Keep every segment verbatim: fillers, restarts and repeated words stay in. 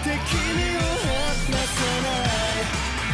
て君を離さない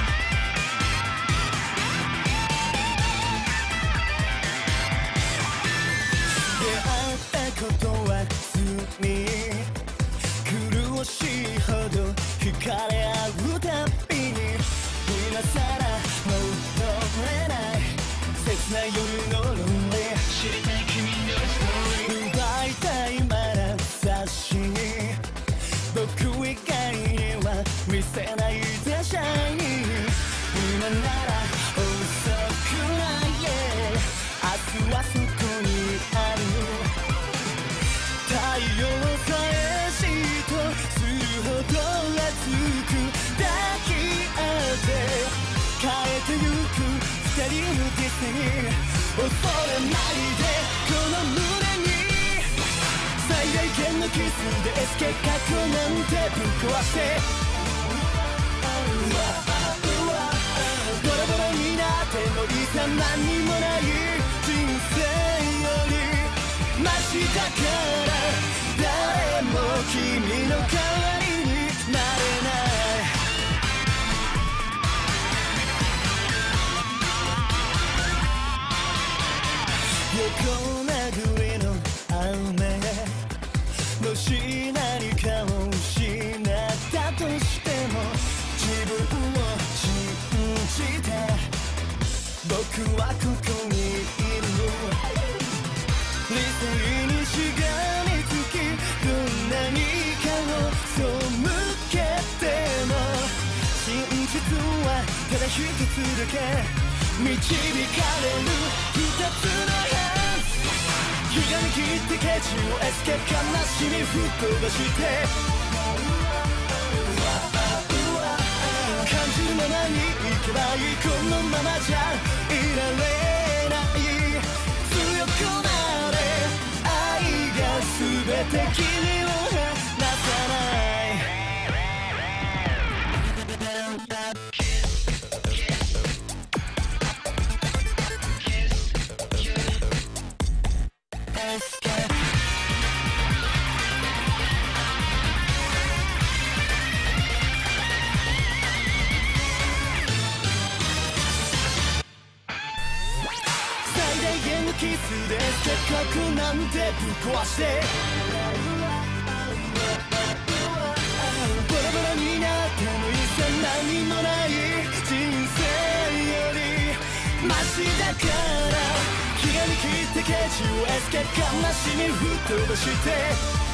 出会ったことは普通に苦しいほど惹かれ合うたびに今さら戻れない切ない夜のロンリー知りたい君のストーリー奪いたい眼差し僕以外には見せないでシャイ今なら遅くない、yeah、明日はそこにある太陽さえ嫉妬するほど熱く抱き合って変えてゆく二人のディスに恐れないでこの胸に最大限のキスでエスケー過去なんてぶっ壊してボロボロになってもいざ何にもない人生よりマシだから誰も君の代わりになれない横殴りの雨もし何かを失ったとしても自分を信じて僕はここにいる理性にしがみつきどんなに顔背けても真実はただ一つだけ導かれる二つのハンズ気がに切ってケチをエスケープ悲しみ吹っ飛ばして感じるままにいけばいいこのままじゃいられない強くなれ愛が全て君を離さないキスでせっかくなんてぶっ壊してボロボロになってもいざ何もない人生よりマシだから気がに切ってケチをエスケープ悲しみ吹っ飛ばして